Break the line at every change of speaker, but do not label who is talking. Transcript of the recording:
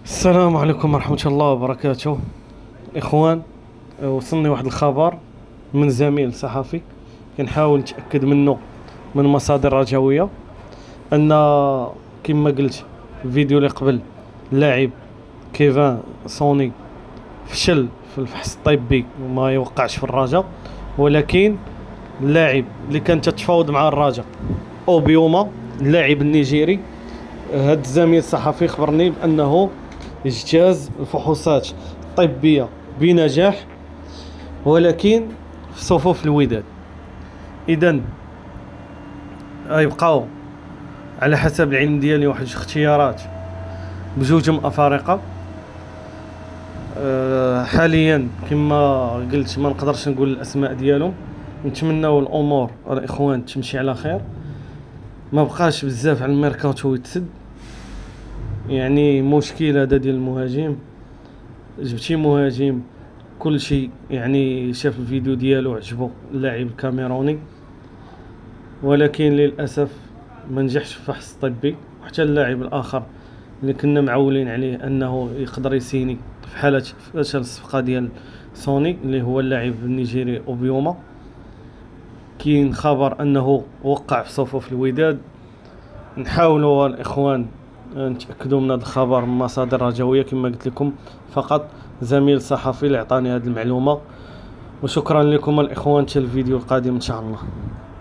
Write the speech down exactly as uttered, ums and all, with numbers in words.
السلام عليكم ورحمة الله وبركاته. إخوان، وصلني واحد الخبر من زميل صحفي كنحاول نتأكد منه من مصادر رجوية أن كما قلت الفيديو اللي قبل اللاعب كيفان سوني فشل في الفحص الطبي وما يوقعش في الرجاء، ولكن اللاعب اللي كان تتفاوض مع الرجاء أوبيوما اللاعب النيجيري، هذا الزميل الصحفي خبرني بأنه اجتاز الفحوصات الطبية بنجاح، ولكن في صفوف الوداد. إذن غيبقاو على حسب العلم ديالي واحد الاختيارات بجوج من أفارقة. أه حاليا كما قلت ما نقدرش نقول الأسماء ديالهم. نتمناو الأمور الإخوان تمشي على خير، ما بقاش بزاف على الميركاتو يتسد. يعني مشكل هذا ديال المهاجم، جبتي مهاجم كل شيء، يعني شاف الفيديو ديالو عجبو اللاعب الكاميروني، ولكن للاسف ما نجحش في الفحص الطبي. وحتى اللاعب الاخر اللي كنا معولين عليه انه يقدر يسيني في حاله فشل الصفقه ديال سوني اللي هو اللاعب النيجيري اوبيوما، كاين خبر انه وقع في صفوف الوداد. نحاولوا الاخوان نتاكدوا من هذا الخبر من مصادر رجويه كما قلت لكم، فقط زميل صحفي اللي عطاني هذه المعلومه. وشكرا لكم الاخوان، حتى الفيديو القادم ان شاء الله.